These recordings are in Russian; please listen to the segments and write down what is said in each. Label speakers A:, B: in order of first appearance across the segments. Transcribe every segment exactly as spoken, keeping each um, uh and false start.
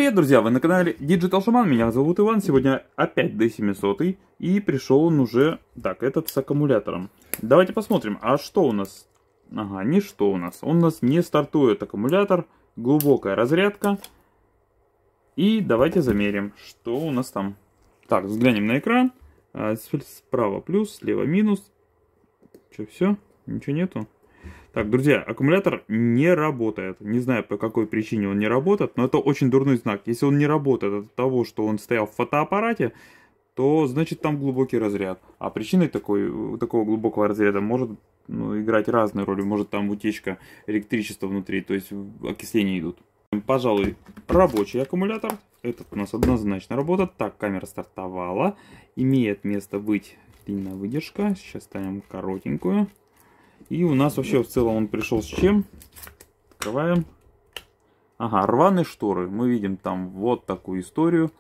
A: Привет, друзья! Вы на канале Digital Shaman, меня зовут Иван. Сегодня опять ди семьсот, и пришел он уже, так, этот с аккумулятором. Давайте посмотрим, а что у нас? Ага, не что у нас. Он у нас не стартует аккумулятор, глубокая разрядка. И давайте замерим, что у нас там. Так, взглянем на экран. Справа плюс, слева минус. Что, все? Ничего нету? Так, друзья, аккумулятор не работает. Не знаю, по какой причине он не работает, но это очень дурной знак. Если он не работает от того, что он стоял в фотоаппарате, то значит там глубокий разряд. А причиной такой, такого глубокого разряда может ну, играть разные роли. Может там утечка электричества внутри, то есть окисление идут. Пожалуй, рабочий аккумулятор. Этот у нас однозначно работает. Так, камера стартовала. Имеет место быть длинная выдержка. Сейчас ставим коротенькую. И у нас вообще в целом он пришел с чем? Открываем. Ага, рваные шторы. Мы видим там вот такую историю.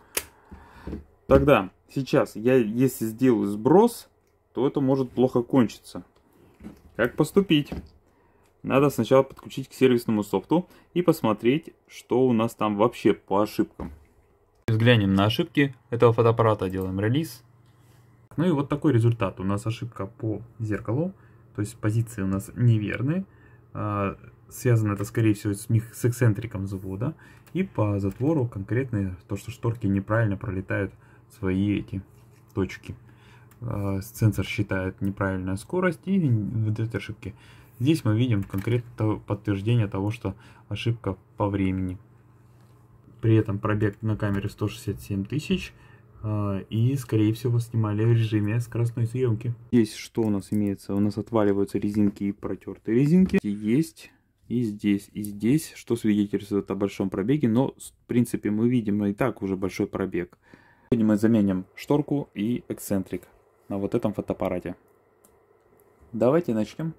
A: Тогда, сейчас, я если сделаю сброс, то это может плохо кончиться. Как поступить? Надо сначала подключить к сервисному софту и посмотреть, что у нас там вообще по ошибкам. Взглянем на ошибки этого фотоаппарата, делаем релиз. Ну и вот такой результат. У нас ошибка по зеркалу. То есть позиции у нас неверные. Связано это, скорее всего, с, с эксцентриком завода. И по затвору конкретно то, что шторки неправильно пролетают свои эти точки. Сенсор считает неправильную скорость и вот эти ошибки. Здесь мы видим конкретно подтверждение того, что ошибка по времени. При этом пробег на камере сто шестьдесят семь тысяч. И, скорее всего, снимали в режиме скоростной съемки. Здесь что у нас имеется? У нас отваливаются резинки и протертые резинки. Есть и здесь, и здесь, что свидетельствует о большом пробеге. Но, в принципе, мы видим и так уже большой пробег. Сегодня мы заменим шторку и эксцентрик на вот этом фотоаппарате. Давайте начнем.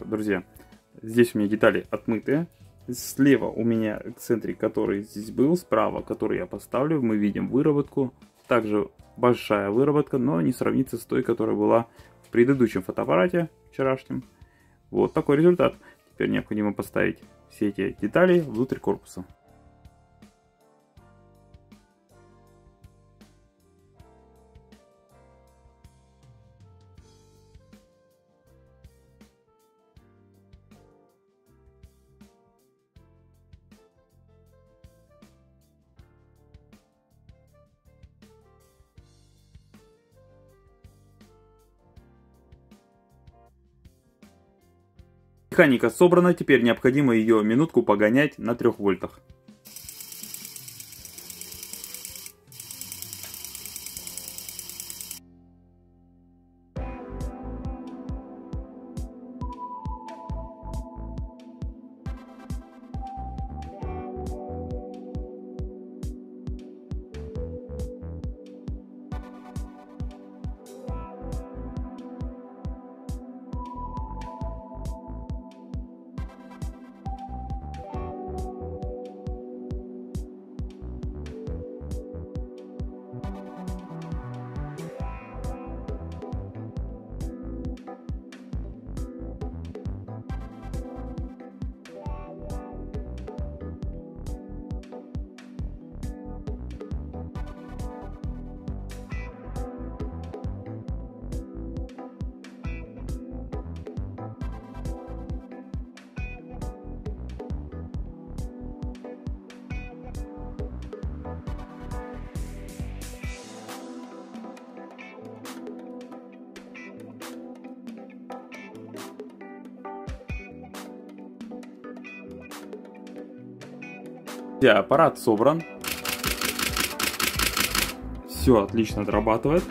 A: друзья, здесь у меня детали отмытые. Слева у меня эксцентрик, который здесь был, справа, который я поставлю, мы видим выработку. Также большая выработка, но не сравнится с той, которая была в предыдущем фотоаппарате вчерашнем. Вот такой результат. Теперь необходимо поставить все эти детали внутрь корпуса. Механика собрана, теперь необходимо ее минутку погонять на трёх вольтах. Аппарат собран. Все отлично отрабатывает.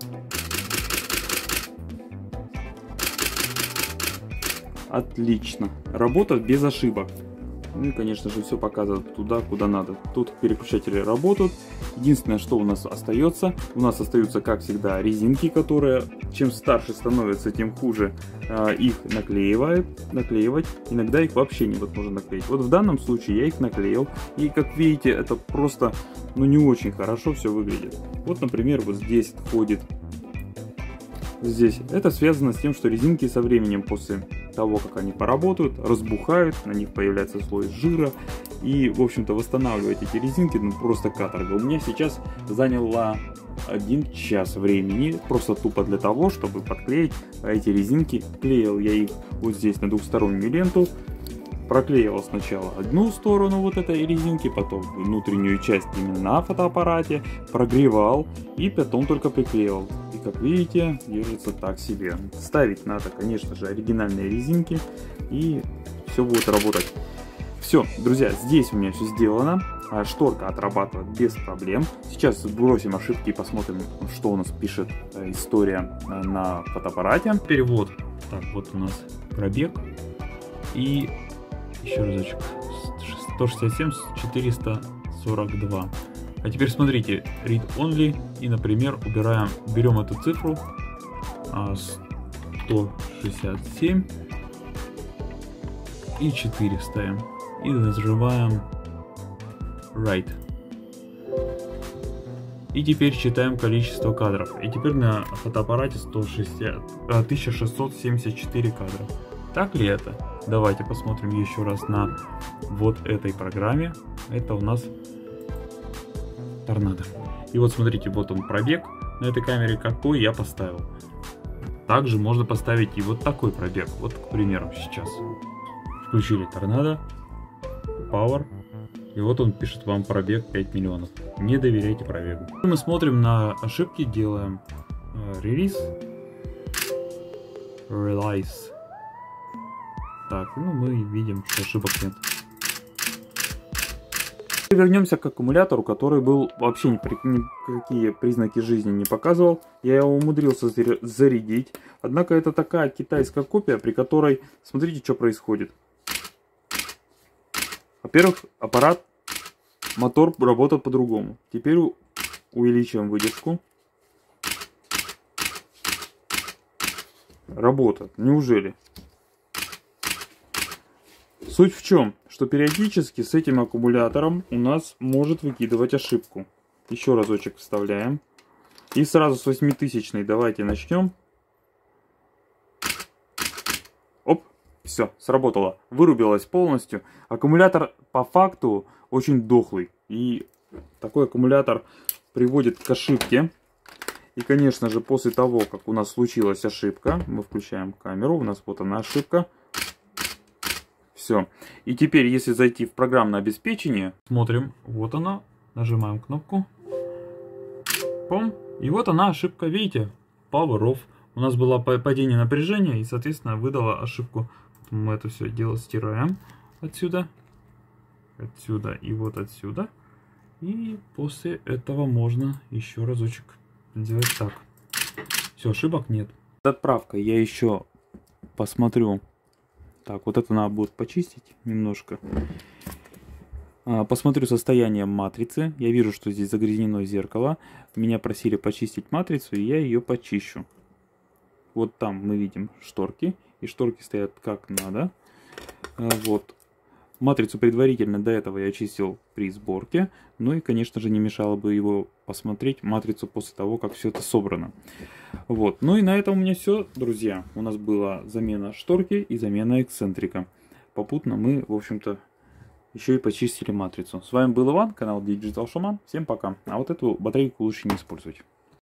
A: Отлично. Работает без ошибок. Ну и, конечно же, все показывает туда, куда надо. Тут переключатели работают. Единственное, что у нас остается, у нас остаются, как всегда, резинки, которые, чем старше становятся, тем хуже э, их наклеивают, наклеивать. Иногда их вообще невозможно наклеить. Вот в данном случае я их наклеил. И, как видите, это просто, ну, не очень хорошо все выглядит. Вот, например, вот здесь входит. Здесь это связано с тем, что резинки со временем, после того, как они поработают, разбухают, на них появляется слой жира. И, в общем-то, восстанавливать эти резинки, ну, просто каторга. У меня сейчас заняло один час времени, просто тупо для того, чтобы подклеить эти резинки. Клеил я их вот здесь на двухстороннюю ленту. Проклеивал сначала одну сторону вот этой резинки, потом внутреннюю часть именно на фотоаппарате, прогревал и потом только приклеивал. И, как видите, держится так себе. Ставить надо, конечно же, оригинальные резинки, и все будет работать. Все, друзья, здесь у меня все сделано. Шторка отрабатывает без проблем. Сейчас бросим ошибки и посмотрим, что у нас пишет история на фотоаппарате. Перевод. Так, вот у нас пробег. И еще разочек. сто шестьдесят семь четыреста сорок два. А теперь смотрите, read only. И, например, убираем, берем эту цифру сто шестьдесят семь и четыре ставим. И нажимаем write. И теперь считаем количество кадров. И теперь на фотоаппарате сто шестьдесят, тысяча шестьсот семьдесят четыре кадра. Так ли это? Давайте посмотрим еще раз на вот этой программе. Это у нас торнадо. И вот смотрите, вот он пробег на этой камере, какой я поставил. Также можно поставить и вот такой пробег. Вот, к примеру, сейчас включили торнадо, Power. И вот он пишет вам пробег пять миллионов. Не доверяйте пробегу. Мы смотрим на ошибки, делаем релиз. Release. Так, ну мы видим, что ошибок нет. Вернемся к аккумулятору, который был вообще никакие признаки жизни не показывал. Я его умудрился зарядить. Однако это такая китайская копия, при которой, смотрите, что происходит. Во-первых, аппарат, мотор работает по-другому. Теперь увеличиваем выдержку. Работает. Неужели? Суть в чем, что периодически с этим аккумулятором у нас может выкидывать ошибку. Еще разочек вставляем. И сразу с восьмитысячной давайте начнем. Оп, все, сработало. Вырубилось полностью. Аккумулятор по факту очень дохлый. И такой аккумулятор приводит к ошибке. И, конечно же, после того, как у нас случилась ошибка, мы включаем камеру, у нас вот она ошибка. Все. И теперь, если зайти в программное обеспечение, смотрим, вот она, нажимаем кнопку. Пом. И вот она ошибка, видите, Power Off. У нас было падение напряжения и, соответственно, выдала ошибку. Мы это все дело стираем отсюда, отсюда и вот отсюда. И после этого можно еще разочек сделать так. Все, ошибок нет. Отправка я еще посмотрю. Так, вот это надо будет почистить немножко. А, посмотрю состояние матрицы. Я вижу, что здесь загрязнено зеркало. Меня просили почистить матрицу, и я ее почищу. Вот там мы видим шторки. И шторки стоят как надо. А, вот. Матрицу предварительно до этого я чистил при сборке. Ну и, конечно же, не мешало бы его посмотреть, матрицу, после того, как все это собрано. Вот. Ну и на этом у меня все, друзья. У нас была замена шторки и замена эксцентрика. Попутно мы, в общем-то, еще и почистили матрицу. С вами был Иван, канал Digital Shaman. Всем пока. А вот эту батарейку лучше не использовать.